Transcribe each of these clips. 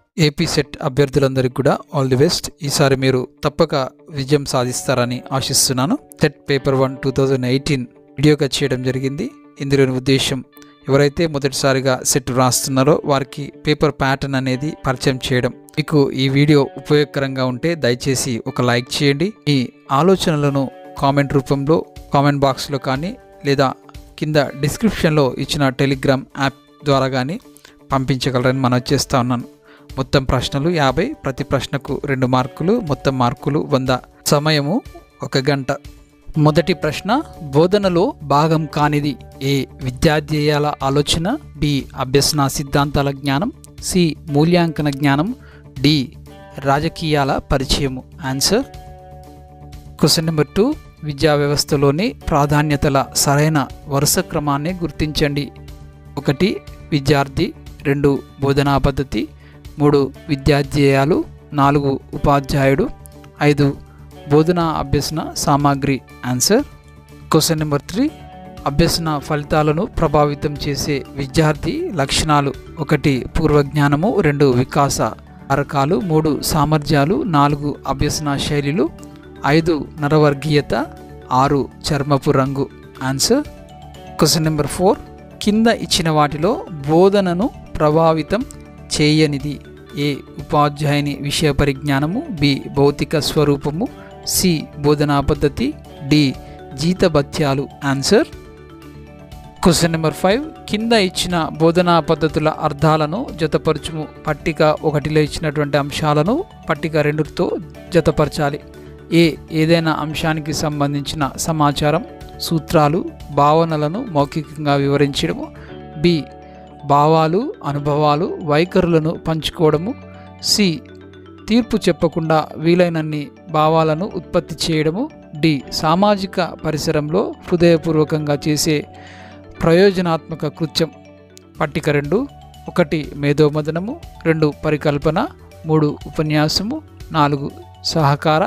AP set అభ్యర్థులందరికీ కూడా all the best. ఈసారి మీరు తప్పక విజయం సాధిస్తారని ఆశిస్తున్నాను. సెట్ పేపర్ 1 2018 వీడియోగా చేయడం జరిగింది. ఇందులోని ఉద్దేశం ఎవరైతే మొదటిసారిగా సెట్ రాస్తున్నారో వారికి పేపర్ ప్యాటర్న్ అనేది పరిచయం చేయడం. మీకు ఈ వీడియో ఉపయోగకరంగా ఉంటే దయచేసి ఒక లైక్ చేయండి. ఈ ఆలోచనలను కామెంట్ రూపంలో కామెంట్ బాక్స్లో కానీ లేదా కింద డిస్క్రిప్షన్లో ఇచ్చిన టెలిగ్రామ్ యాప్ ద్వారా కానీ పంపించగలరని మనం చేస్తూ ఉన్నాను. మొత్తం ప్రశ్నలు 50, ప్రతి ప్రశ్నకు 2 మార్కులు, మొత్తం మార్కులు 100. సమయము 1 గంట. మొదటి ప్రశ్న, బోధనలో భాగం కానిది ఏ విద్యాధ్యేయాల ఆలోచన, బి అభ్యసన సిద్ధాంతాల జ్ఞానం, సి మూల్యాంకన జ్ఞానం, డి రాజకీయాల పరిచయము. ఆన్సర్. క్వశ్చన్ నెంబర్ 2, విద్యా వ్యవస్థలోని ప్రాధాన్యతల సరైన వరుస క్రమాన్ని గుర్తించండి. 1 విద్యార్థి, 2 బోధనా పద్ధతి, 3 విద్యాధ్యేయాలు, 4 ఉపాధ్యాయుడు, 5 బోధనా అభ్యసన సామాగ్రి. ఆన్సర్. క్వశ్చన్ నెంబర్ 3, అభ్యసన ఫలితాలను ప్రభావితం చేసే విద్యార్థి లక్షణాలు. 1 పూర్వజ్ఞానము, 2 వికాస కారకాలు, 3 సామర్థ్యాలు, 4 అభ్యసన శైలిలు, 5 నరవర్గీయత, 6 చర్మపు రంగు. ఆన్సర్. క్వశ్చన్ నెంబర్ 4, కింద ఇచ్చిన వాటిలో బోధనను ప్రభావితం చేయనిది. ఏ ఉపాధ్యాయుని విషయ పరిజ్ఞానము, బి భౌతిక స్వరూపము, సి బోధనా పద్ధతి, డి జీతభత్యాలు. ఆన్సర్. క్వశ్చన్ నెంబర్ 5, కింద ఇచ్చిన బోధనా పద్ధతుల అర్థాలను జతపరచుము. పట్టిక 1లో ఇచ్చినటువంటి అంశాలను పట్టిక 2తో జతపరచాలి. ఏదైనా అంశానికి సంబంధించిన సమాచారం, సూత్రాలు, భావనలను మౌఖికంగా వివరించడము, బి భావాలు, అనుభవాలు, వైఖరులను పంచుకోవడము, సి తీర్పు చెప్పకుండా వీలైనన్ని భావాలను ఉత్పత్తి చేయడము, డి సామాజిక పరిసరంలో హృదయపూర్వకంగా చేసే ప్రయోజనాత్మక కృత్యం. పట్టిక 2, 1 మేధోమదనము, 2 పరికల్పన, 3 ఉపన్యాసము, 4 సహకార,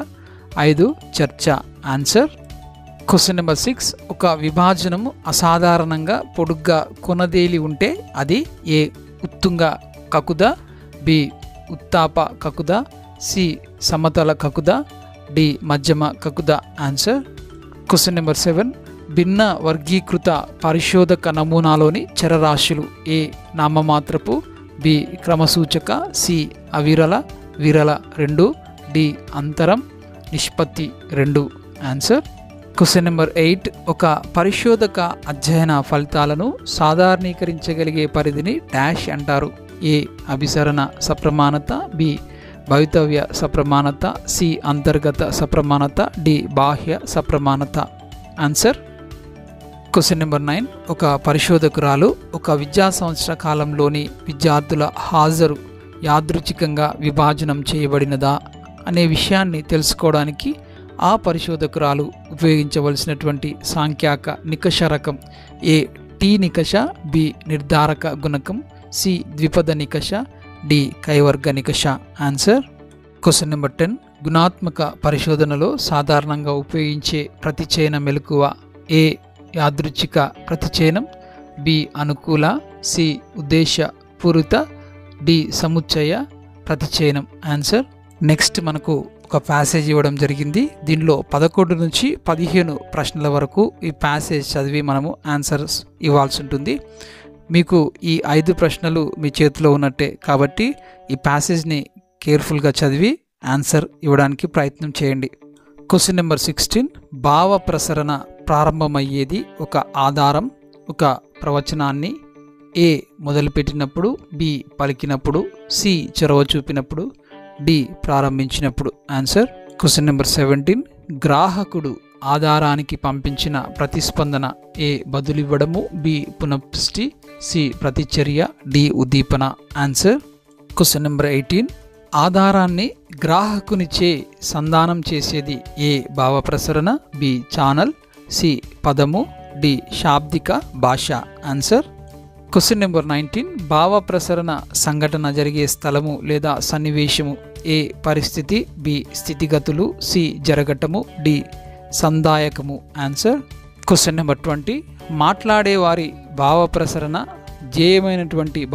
5 చర్చ. ఆన్సర్. క్వశ్చన్ నెంబర్ 6, ఒక విభాజనము అసాధారణంగా పొడుగ్గా కొనదేలి ఉంటే అది ఏ ఉత్తుంగ కకుద, బి ఉత్తాప కకుద, సి సమతల కకుద, డి మధ్యమ కకుద. ఆన్సర్. క్వశ్చన్ నెంబర్ 7, భిన్న వర్గీకృత పరిశోధక నమూనాలోని చరరాశులు. ఏ నామమాత్రపు, బి క్రమసూచక, సి అవిరల, విరల 2, డి అంతరం, నిష్పత్తి 2. ఆన్సర్. క్వశ్చన్ నెంబర్ 8, ఒక పరిశోధక అధ్యయన ఫలితాలను సాధారణీకరించగలిగే పరిధిని డాష్ అంటారు. ఏ అభిసరణ సప్రమాణత, బి భవితవ్య సప్రమాణత, సి అంతర్గత సప్రమాణత, డి బాహ్య సప్రమాణత. ఆన్సర్. క్వశ్చన్ నెంబర్ 9, ఒక పరిశోధకురాలు ఒక విద్యా సంవత్సర కాలంలోని విద్యార్థుల హాజరు యాదృచ్ఛికంగా విభాజనం చేయబడినదా అనే విషయాన్ని తెలుసుకోవడానికి ఆ పరిశోధకురాలు ఉపయోగించవలసినటువంటి సాంఖ్యాక నికష రకం. ఏ టీ నికష, బి నిర్ధారక గుణకం, సి ద్విపద నికష, డి కైవర్గ నికష. ఆన్సర్. క్వశ్చన్ నెంబర్ 10, గుణాత్మక పరిశోధనలో సాధారణంగా ఉపయోగించే ప్రతిచయన మెలకువ. ఏ యాదృచ్ఛిక ప్రతిచయనం, బి అనుకూల, సి ఉద్దేశపూరిత, డి సముచ్చయ ప్రతిచయనం. ఆన్సర్. నెక్స్ట్ మనకు ఒక ప్యాసేజ్ ఇవ్వడం జరిగింది. దీనిలో 11 నుంచి 15 ప్రశ్నల వరకు ఈ ప్యాసేజ్ చదివి మనము ఆన్సర్స్ ఇవ్వాల్సి ఉంటుంది. మీకు ఈ 5 ప్రశ్నలు మీ చేతిలో ఉన్నట్టే కాబట్టి ఈ ప్యాసేజ్ని కేర్ఫుల్గా చదివి ఆన్సర్ ఇవ్వడానికి ప్రయత్నం చేయండి. క్వశ్చన్ నెంబర్ 16, భావ ప్రసరణ ప్రారంభమయ్యేది ఒక ఆధారం, ఒక ప్రవచనాన్ని ఏ మొదలుపెట్టినప్పుడు, బి పలికినప్పుడు, సి చొరవ చూపినప్పుడు, డి ప్రారంభించినప్పుడు. ఆన్సర్. క్వశ్చన్ నెంబర్ 17, గ్రాహకుడు ఆధారానికి పంపించిన ప్రతిస్పందన. ఏ బదులివ్వడము, బి పునఃపుష్టి, సి ప్రతిచర్య, డి ఉద్దీపన. ఆన్సర్. క్వశ్చన్ నెంబర్ 18, ఆధారాన్ని గ్రాహకునిచే సంధానం చేసేది. ఏ భావ ప్రసరణ, బి ఛానల్, సి పదము, డి శాబ్దిక భాష. ఆన్సర్. క్వశ్చన్ నెంబర్ 19, భావ ప్రసరణ సంఘటన జరిగే స్థలము లేదా సన్నివేశము. ఏ పరిస్థితి, బి స్థితిగతులు, సి జరగటము, డి సందాయకము. ఆన్సర్. క్వశ్చన్ నెంబర్ 20, మాట్లాడేవారి భావ ప్రసరణ ధ్యేయమైనటువంటి భావం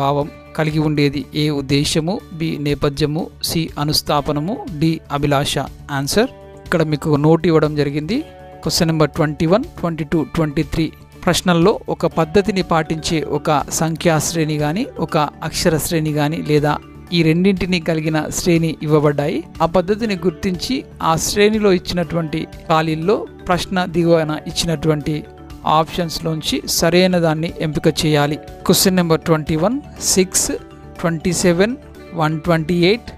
కలిగి ఉండేది ఏ ఉద్దేశము, బి నేపథ్యము, సి అనుస్థాపనము, డి అభిలాష. ఆన్సర్ ఇక్కడ మీకు నోట్ ఇవ్వడం జరిగింది. క్వశ్చన్ నెంబర్ 21, 22, 23 ప్రశ్నల్లో ఒక పద్ధతిని పాటించే ఒక సంఖ్యా శ్రేణి కానీ ఒక అక్షర శ్రేణి కానీ లేదా ఈ రెండింటిని కలిగిన శ్రేణి ఇవ్వబడ్డాయి. ఆ పద్ధతిని గుర్తించి ఆ శ్రేణిలో ఇచ్చినటువంటి ఖాళీల్లో ప్రశ్న దిగువన ఇచ్చినటువంటి ఆప్షన్స్లోంచి సరైన దాన్ని ఎంపిక చేయాలి. Question number 21, 6, 27, 128,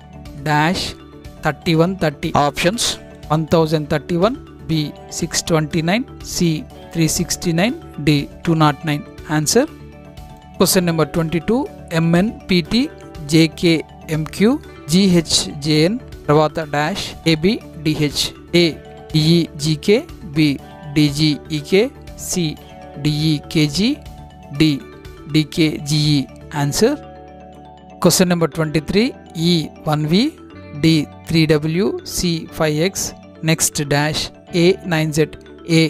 -3130 options 1031, B 629, C 369, D 209. Answer question number 22, MNPT, JKMQ, GHJN తర్వాత -AB/DH, A DEGK, B DGEK, C DEKG, D DKGE. Answer question number 23, E1V, D 3W, C 5X, next -A9Z, A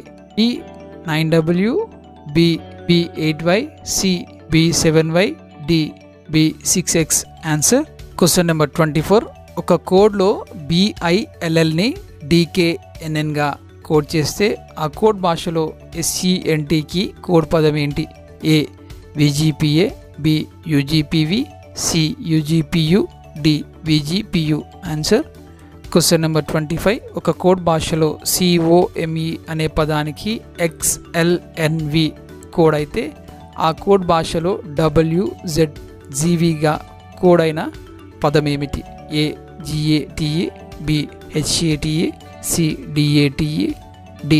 B9W, B B8Y, C B7Y, D B6X. Answer question number 24, ఒక కోడ్లో BILLని DKNNగా code చేస్తే ఆ code భాషలో SCNTకి code పదం ఏంటి? A VGPA, B UGPV, C UGPU, D VGPU. Answer question number 25, ఒక code భాషలో COME అనే పదానికి XLNV కోడ్ అయితే ఆ కోడ్ భాషలో WZGVగా కోడ్ అయిన పదం ఏమిటి? A GATE, B HATE, C DATE, D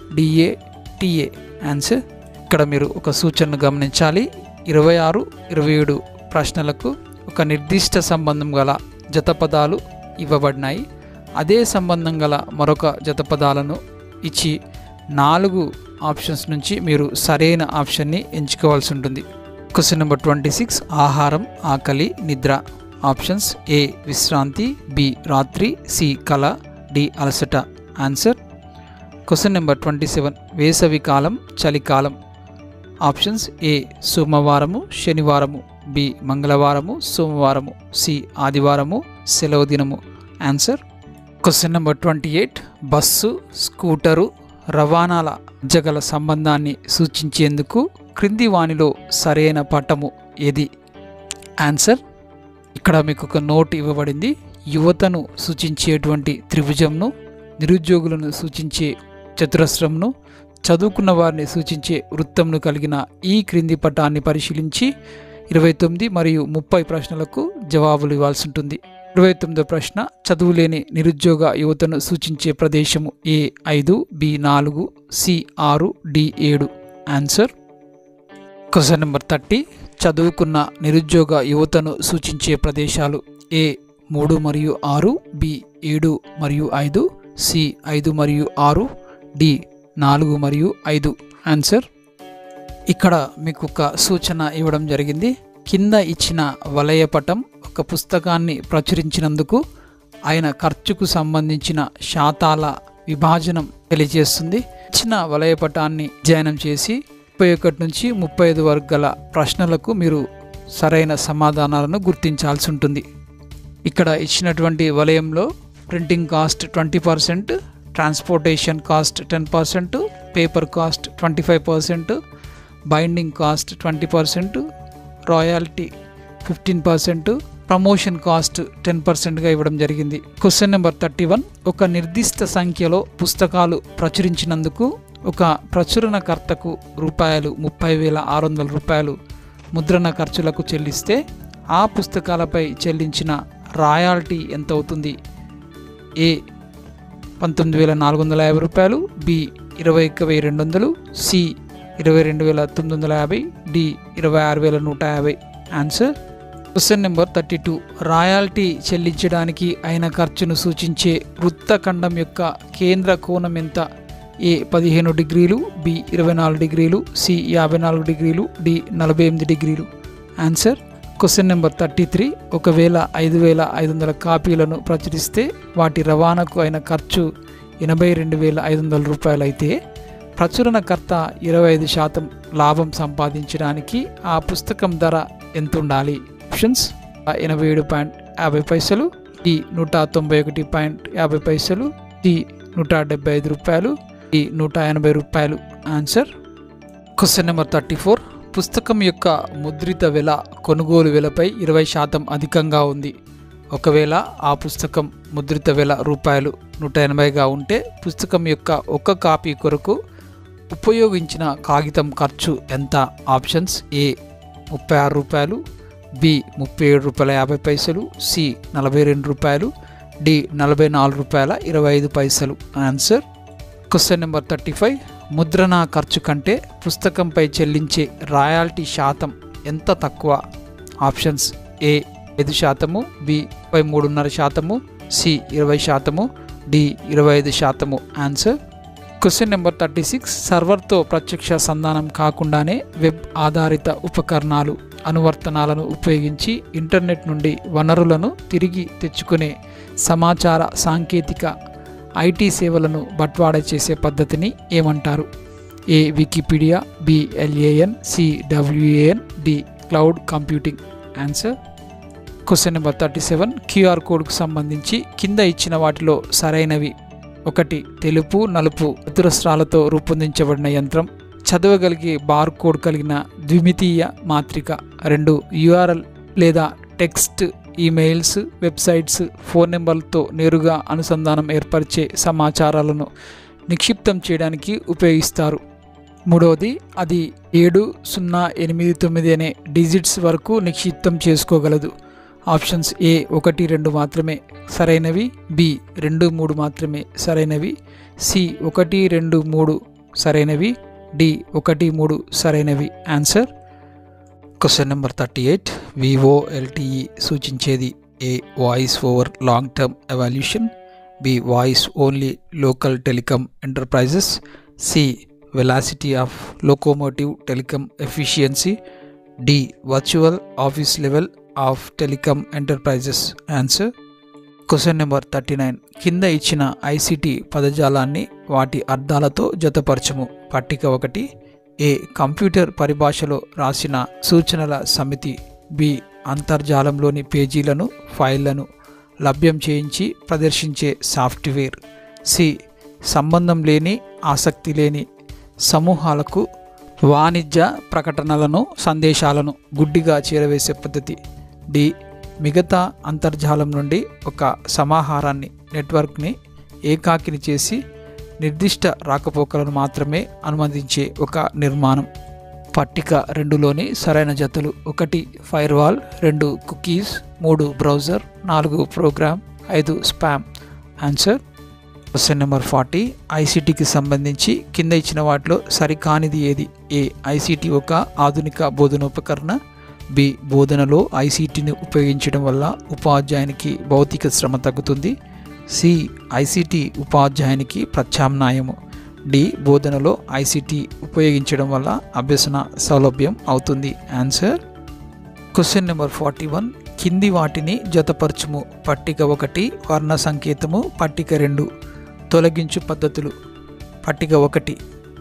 DATA. Answer ఇక్కడ మీరు ఒక సూచనను గమనించాలి. 26, 27 ప్రశ్నలకు ఒక నిర్దిష్ట సంబంధం గల జతపదాలు ఇవ్వబడినాయి. అదే సంబంధం గల మరొక జతపదాలను ఇచ్చి 4 ఆప్షన్స్ నుంచి మీరు సరైన ఆప్షన్ని ఎంచుకోవాల్సి ఉంటుంది. క్వశ్చన్ నెంబర్ 26, ఆహారం, ఆకలి, నిద్ర. ఆప్షన్స్ ఏ విశ్రాంతి, బి రాత్రి, సి కళ, డి అలసట. ఆన్సర్ క్వశ్చన్ నెంబర్ 27, వేసవి కాలం, చలికాలం. ఆప్షన్స్ ఏ సోమవారము, శనివారము, బి మంగళవారము, సోమవారము, సి ఆదివారము, సెలవు దినము. Answer question number 28, bus, scooter, రవాణాల మధ్య సంబంధాన్ని సూచించేందుకు క్రింది వానిలో సరైన పటము ఏది? ఆన్సర్ ఇక్కడ మీకు ఒక నోట్ ఇవ్వబడింది. యువతను సూచించేటువంటి త్రిభుజంను, నిరుద్యోగులను సూచించే చతురస్రంను, చదువుకున్న వారిని సూచించే వృత్తంను కలిగిన ఈ క్రింది పటాన్ని పరిశీలించి 29 మరియు 30 ప్రశ్నలకు జవాబులు ఇవ్వాల్సి ఉంటుంది. 29వ ప్రశ్న, చదువులేని నిరుద్యోగ యువతను సూచించే ప్రదేశము A 5, B 4, C 6, D 7. Answer question number 30, చదువుకున్న నిరుద్యోగ యువతను సూచించే ప్రదేశాలు ఏ 3 మరియు 6, బి 7 మరియు 5, సి 5 మరియు 6, డి 4 మరియు 5. ఆన్సర్ ఇక్కడ మీకు ఒక సూచన ఇవ్వడం జరిగింది. కింద ఇచ్చిన వలయపటం ఒక పుస్తకాన్ని ప్రచురించినందుకు ఆయన ఖర్చుకు సంబంధించిన శాతాల విభాజనం తెలియజేస్తుంది. ఇచ్చిన వలయపటాన్ని అధ్యయనం చేసి 31 నుంచి 35 వరకు గల ప్రశ్నలకు మీరు సరైన సమాధానాలను గుర్తించాల్సి ఉంటుంది. ఇక్కడ ఇచ్చినటువంటి వలయంలో printing cost 20%, transportation cost 10%, paper cost 25%, binding cost 20%, royalty 15%, promotion cost 10%గా ఇవ్వడం జరిగింది. క్వశ్చన్ నెంబర్ 31, ఒక నిర్దిష్ట సంఖ్యలో పుస్తకాలు ప్రచురించినందుకు ఒక ప్రచురణకర్తకు ₹30,600 ముద్రణ ఖర్చులకు చెల్లిస్తే ఆ పుస్తకాలపై చెల్లించిన రాయల్టీ ఎంత అవుతుంది? A ₹19,450, B ₹21,200, C ₹22,950, D ₹26,150. Answer question number 32, royalty చెల్లించడానికి అయిన ఖర్చును సూచించే వృత్తఖండం యొక్క కేంద్ర కోణం ఎంత? ఏ 15 డిగ్రీలు, బి 24 డిగ్రీలు, సి 54 డిగ్రీలు, డి 48 డిగ్రీలు. ఆన్సర్ క్వశ్చన్ నెంబర్ 33, ఒకవేళ 5,500 కాపీలను ప్రచురిస్తే వాటి రవాణాకు అయిన ఖర్చు ₹82,500 అయితే ప్రచురణకర్త 25% లాభం సంపాదించడానికి ఆ పుస్తకం ధర ఎంత ఉండాలి? ఆప్షన్స్ 87.50, డి 191.50, డి 175 రూపాయలు, డి 180 రూపాయలు. ఆన్సర్. Question number 34. పుస్తకం యొక్క ముద్రిత వెల కొనుగోలు వెలపై 20% అధికంగా ఉంది. ఒకవేళ ఆ పుస్తకం ముద్రిత వెల రూపాయలు 180గా ఉంటే పుస్తకం యొక్క ఒక కాపీ కొరకు ఉపయోగించిన కాగితం ఖర్చు ఎంత? ఆప్షన్స్ ఏ 36 రూపాయలు, బి 37.50, సి 42 రూపాయలు, డి 44.25. ఆన్సర్. Question number 35. ముద్రణ ఖర్చు కంటే పుస్తకంపై చెల్లించే రాయల్టీ శాతం ఎంత తక్కువ? Options A 5%, B 3.5%, C 20%, D 25%. Answer. Question number 36. సర్వర్తో ప్రత్యక్ష సంధానం కాకుండానే వెబ్ ఆధారిత ఉపకరణాలు అనువర్తనాలను ఉపయోగించి ఇంటర్నెట్ నుండి వనరులను తిరిగి తెచ్చుకునే సమాచార సాంకేతిక ఐటీ సేవలను బట్వాడా చేసే పద్ధతిని ఏమంటారు? A Wikipedia, B LAN, C WAN, D cloud computing. Answer. Question number 37. QR కోడ్కు సంబంధించి కింద ఇచ్చిన వాటిలో సరైనవి: 1 తెలుపు నలుపు చతురస్రాలతో రూపొందించబడిన యంత్రం, చదవగలిగే బార్ కోడ్ కలిగిన ద్విమితీయ మాత్రిక, 2 URL లేదా టెక్స్ట్ ఈమెయిల్స్, వెబ్సైట్స్, ఫోన్ నెంబర్లతో నేరుగా అనుసంధానం ఏర్పరిచే సమాచారాలను నిక్షిప్తం చేయడానికి ఉపయోగిస్తారు. 3వది అది 7089 అనే డిజిట్స్ వరకు నిక్షిప్తం చేసుకోగలదు. ఆప్షన్స్ ఏ 1, 2 మాత్రమే సరైనవి, బి 2, 3 మాత్రమే సరైనవి, సి 1, 2, 3 సరైనవి, డి 1, 3 సరైనవి. ఆన్సర్. Question number 38. VoLTE సూచించేది: A voice over long term evolution, B voice only local telecom enterprises, C velocity of locomotive telecom efficiency, D virtual office level of telecom enterprises. Answer. Question number 39. కింద ఇచ్చిన ICT పదజాలాన్ని వాటి అర్థాలతో జతపరచము. పట్టిక 1. ఏ computer పరిభాషలో రాసిన సూచనల సమితి, బి అంతర్జాలంలోని పేజీలను ఫైళ్లను లభ్యం చేయించి ప్రదర్శించే సాఫ్ట్వేర్, సి సంబంధం లేని ఆసక్తి లేని సమూహాలకు వాణిజ్య ప్రకటనలను సందేశాలను గుడ్డిగా చేరవేసే పద్ధతి, డి మిగతా అంతర్జాలం నుండి ఒక సమాహారాన్ని నెట్వర్క్ని ఏకాకిని చేసి నిర్దిష్ట రాకపోకలను మాత్రమే అనుమతించే ఒక నిర్మాణం. పట్టిక 2లోని సరైన జతలు: 1 firewall, 2 cookies, 3 browser, 4 program, 5 spam. Answer. Question number 40. ICTకి సంబంధించి కింద ఇచ్చిన వాటిలో సరికానిది ఏది? ఏ ICT ఒక ఆధునిక బోధనోపకరణ, బి బోధనలో ICTని ఉపయోగించడం వల్ల ఉపాధ్యాయునికి భౌతిక శ్రమ తగ్గుతుంది, సి ICT ఉపాధ్యాయునికి ప్రత్యామ్నాయము, డి బోధనలో ICT ఉపయోగించడం వల్ల అభ్యసన సౌలభ్యం అవుతుంది. ఆన్సర్. Question number 41. కింది వాటిని జతపరచుము. పట్టిక 1 వర్ణ సంకేతము, పట్టిక 2 తొలగించు పద్ధతులు. పట్టిక 1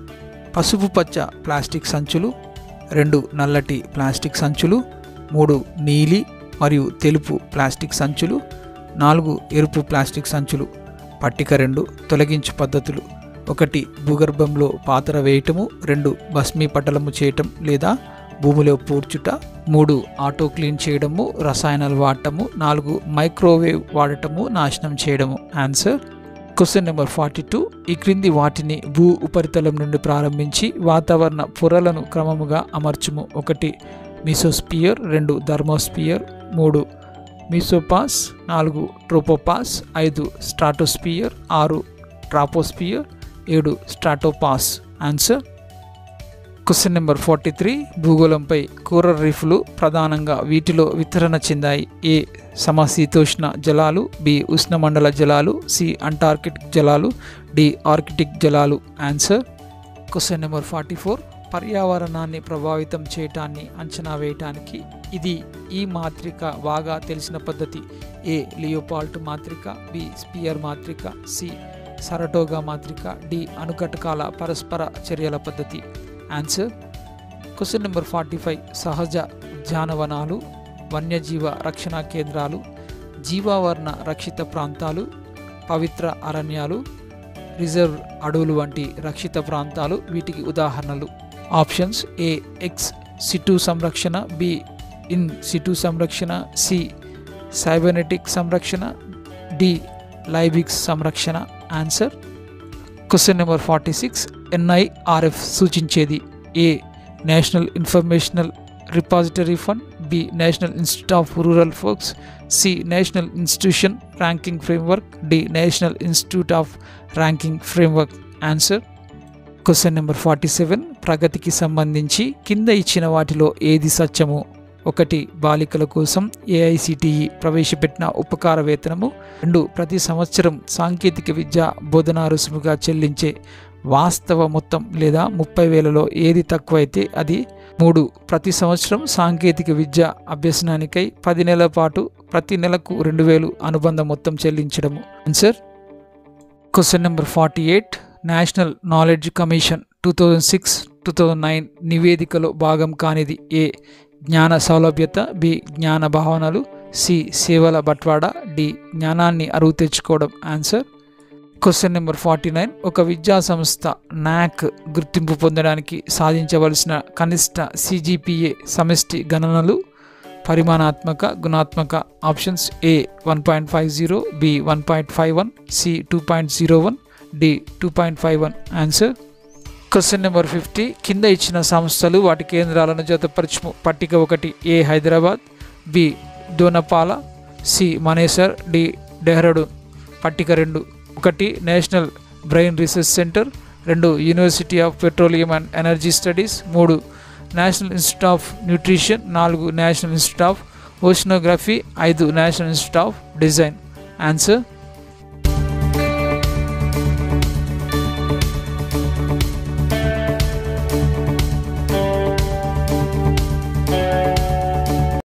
పసుపు పచ్చ ప్లాస్టిక్ సంచులు, 2 నల్లటి ప్లాస్టిక్ సంచులు, 3 నీలి మరియు తెలుపు ప్లాస్టిక్ సంచులు, 4 ఎరుపు ప్లాస్టిక్ సంచులు. పట్టిక 2 తొలగించు పద్ధతులు. 1 భూగర్భంలో పాతర వేయటము, 2 భస్మీపటలము చేయటం లేదా భూమిలో పూడ్చుట, 3 ఆటో క్లీన్ చేయడము, రసాయనాలు వాడటము, 4 మైక్రోవేవ్ వాడటము, నాశనం చేయడము. ఆన్సర్. Question number 42. ఈ క్రింది వాటిని భూ ఉపరితలం నుండి ప్రారంభించి వాతావరణ పొరలను క్రమముగా అమర్చుము. 1 mesosphere, 2 thermosphere, 3 mesopause, 4 tropopause, 5 stratosphere, 6 troposphere, 7 stratopause. Answer. Question number 43. భూగోళంపై కోరల్ రీఫ్లు ప్రధానంగా వీటిలో వితరణ చెందాయి: ఏ సమశీతోష్ణ జలాలు, బి ఉష్ణమండల జలాలు, సి అంటార్కిటిక్ జలాలు, డి ఆర్కిటిక్ జలాలు. ఆన్సర్. Question number 44. పర్యావరణాన్ని ప్రభావితం చేయటాన్ని అంచనా వేయటానికి ఇది ఈ మాత్రిక బాగా తెలిసిన పద్ధతి: ఏ లియోపాల్ట్ మాత్రిక, బి స్పియర్ మాత్రిక, సి సరటోగా మాత్రిక, డి అణుకటకాల పరస్పర చర్యల పద్ధతి. ఆన్సర్. Question number 45. సహజ ఉద్యానవనాలు వన్యజీవ రక్షణ కేంద్రాలు, జీవావరణ రక్షిత ప్రాంతాలు, పవిత్ర అరణ్యాలు, రిజర్వ్ అడవులు వంటి రక్షిత ప్రాంతాలు వీటికి ఉదాహరణలు. ఆప్షన్స్: ఏ ఎక్స్ సిటు సంరక్షణ, బి ఇన్ సిటు సంరక్షణ, సి సైబర్నెటిక్ సంరక్షణ, డి లైబిక్స్ సంరక్షణ. Answer question number 46. NIRF సూచించేది: A national informational repository fund, B national institute of rural folks, C national institution ranking framework, D national institute of ranking framework. Answer question number 47. ప్రగతికి సంబంధించి కింద ఇచ్చిన వాటిలో ఏది సత్యము? 1. బాలికల కోసం AICTE ప్రవేశపెట్టిన ఉపకార వేతనము. 2. ప్రతి సంవత్సరం సాంకేతిక విద్య బోధనా రుసుముగా చెల్లించే వాస్తవ మొత్తం లేదా 30,000లో ఏది తక్కువైతే అది. 3. ప్రతి సంవత్సరం సాంకేతిక విద్య అభ్యసనానికై 10 నెలల పాటు ప్రతి నెలకు 2,000 అనుబంధ మొత్తం చెల్లించడము. Answer question number 48. National knowledge commission 2006-2009 నివేదికలో భాగం కానిది: ఏ జ్ఞాన సౌలభ్యత, బి జ్ఞాన భావనలు, సి సేవల బట్వాడా, డి జ్ఞానాన్ని అరువు తెచ్చుకోవడం. Answer question number 49. ఒక విద్యా సంస్థ NAAC గుర్తింపు పొందడానికి సాధించవలసిన కనిష్ట CGPA సమష్టి గణనలు పరిమాణాత్మక, గుణాత్మక. Options: A 1.50, B 1.51, C 2.01, D 2.51. Answer question number 50. కింద ఇచ్చిన సంస్థలు వాటి కేంద్రాలను జతపరచుము. పట్టిక 1. A Hyderabad, B Dona Paula, C Manesar, D Dehradun. పట్టిక 2. 1 national brain research centre, 2 university of petroleum and energy studies, 3 national institute of nutrition, 4 national institute of oceanography, 5 national institute of design. Answer